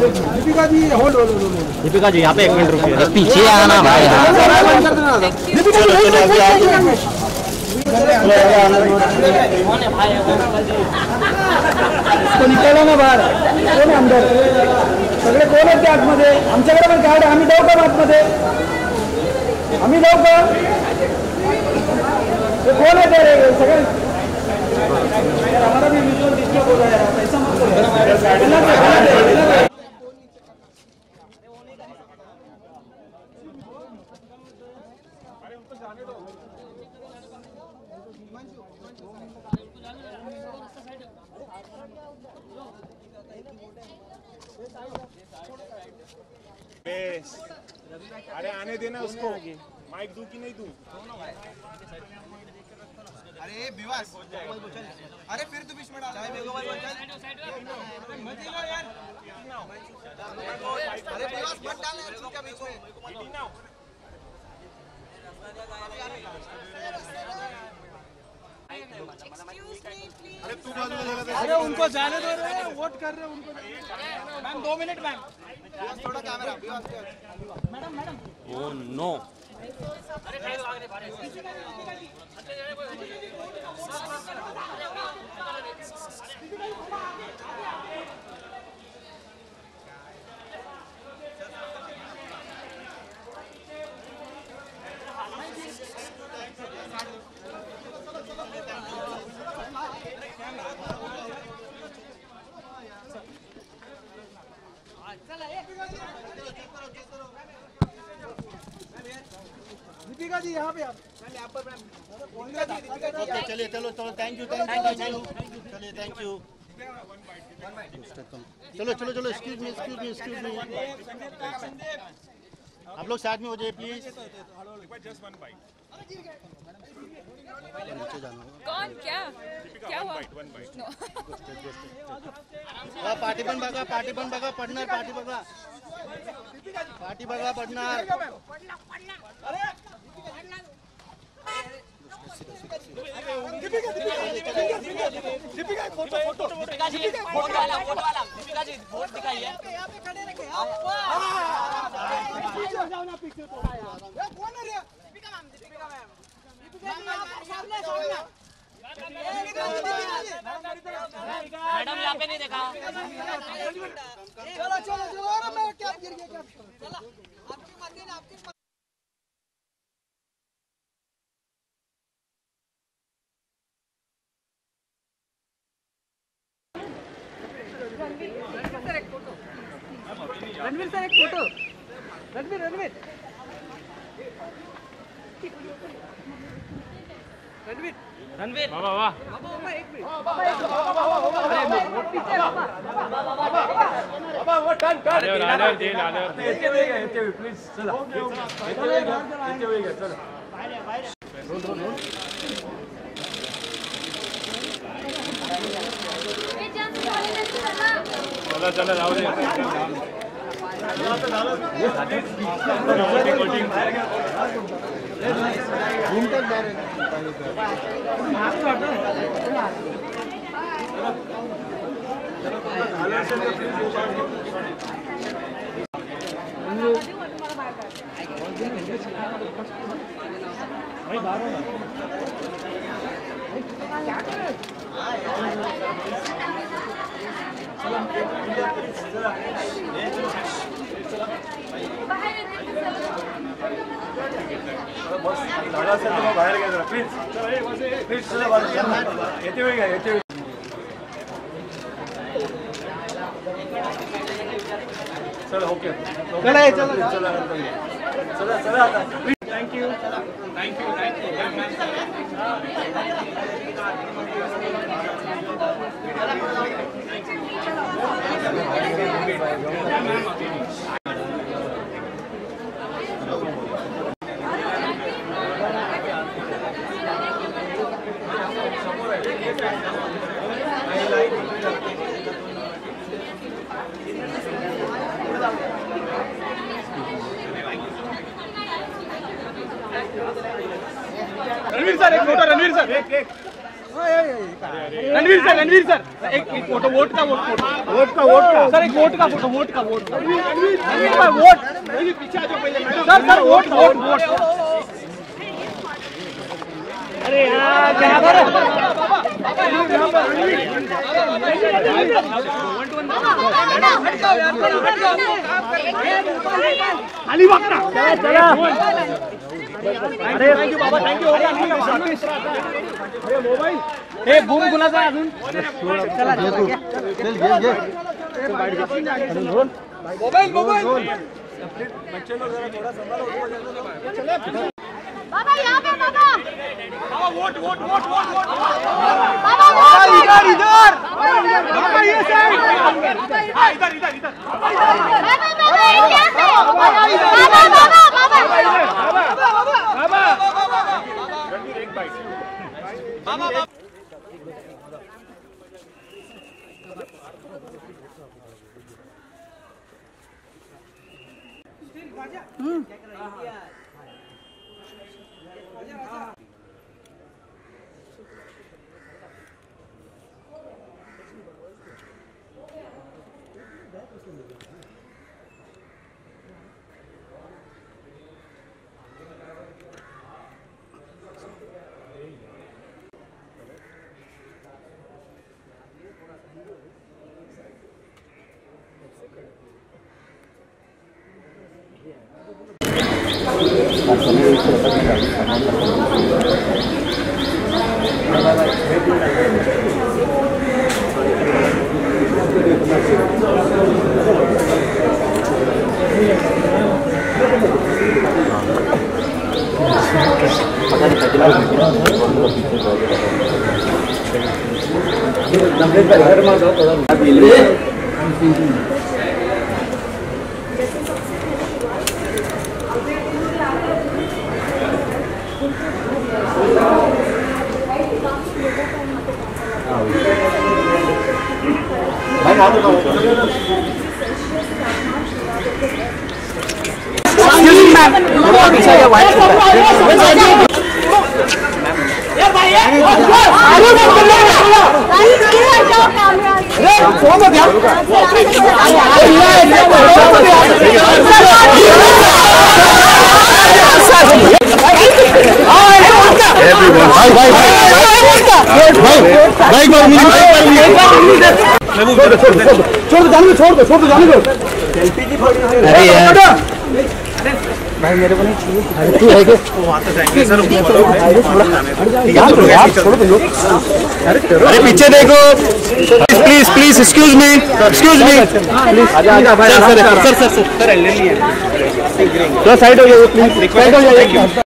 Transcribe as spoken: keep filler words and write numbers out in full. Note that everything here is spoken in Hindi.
Deepika ji hold hold hold Deepika ji यहाँ पे एक मिनट रुकिए, पीछे आना भाई। निघाला ना बाहेर कोण आमदार सगळे कोण आहेत त्या आतमध्ये आमच्याकडे पण कार्ड आम्ही जाऊ का आतमध्ये आम्ही जाऊ का ते कोण आहे ते सगळे हमारा भी विजुअल डिस्टर्ब हो रहा है ऐसा मत करो। अरे आने देना उसको, माइक दूं कि नहीं दूं? अरे विवास, अरे फिर तू बीच में डाल। अरे विवास मत डाल यार चुप क्या बीच में। अरे तू बाजू में लगा दे। अरे उनको जाने दो रे, वोट कर रहे हैं उनको। मैम दो मिनट मैम। थोड़ा camera madam madam. Oh no. Deepika ji यहाँ पे आप चलिए चलो चलो थैंक यू थैंक यू चलिए थैंक यू चलो चलो चलो excuse me excuse me excuse me आप लोग साथ में हो जाइए प्लीज। कौन क्या क्या हुआ? पार्टी पण बघा पार्टी पण बघा पडणार पार्टी बघा पार्टी बघा पडणार। Deepika photo photo Deepika ji photo वाला फोटो वाला दीपिका जी वोट दिखाइए। यहाँ पे खड़े रखे जाओ ना पीछे थोड़ा यार कौन है रे? दीपिका मैम दीपिका मैम दीपिका जी सामने सामने मैडम यहाँ पे नहीं देखा। चलो चलो चलो और मैं क्या गिर गया क्या चला आपकी मर्जी ना आपकी रणवीर सर एक फोटो रणवीर रणवीर रणवीर रणवीर वाह वाह बाबा एक मिनट बाबा एक मिनट पीछे बाबा बाबा वो टर्न कर आले दे आले येते वे येते वे प्लीज चला येते वे येते वे चला बाहेर बाहेर रोल रोल रोल चला चला जाऊ दे बाहेर घ्या प्लीज प्लीज चला येते वेळ घ्या येते चला ओके चला चला चला चला चला आता thank you thank you thank Ranveer sir एक फोटो रणवीर सर एक एक रणवीर सर रणवीर सर एक एक फोटो वोट का वोट फोटो वोट का वोट का सर एक वोट का फोटो वोट का वोट रणवीर भाई वोट पीछे आ जाओ पहले sir sir vote vote vote अरे यार क्या कर खाली वाकना चला अरे थँक यू बाबा थँक यू अरे मोबाईल हे बूम कुणाचा अजून चला चल घे घे मोबाईल मोबाईल बच्चे लोग जरा थोड़ा संभालो चले बाबा यहाँ पे बाबा बाबा vote vote vote vote vote बाबा इधर इधर बाबा ये साइड इधर इधर इधर बाबा बाबा ये कैसे बाबा बाबा बाबा बाबा रणवीर एक बाइट बाबा छोड़ दो जाने दो छोड़ दो छोड़ दो जाने दो अरे यार भाई मेरे को नहीं चाहिए अरे तू है के वहां तो जाएंगे सर यार छोड़ दो अरे अरे पीछे देखो please please excuse me excuse me please आजा आजा भाई सर सर सर सर ले लिए तो साइड हो जाओ प्लीज साइड हो जाओ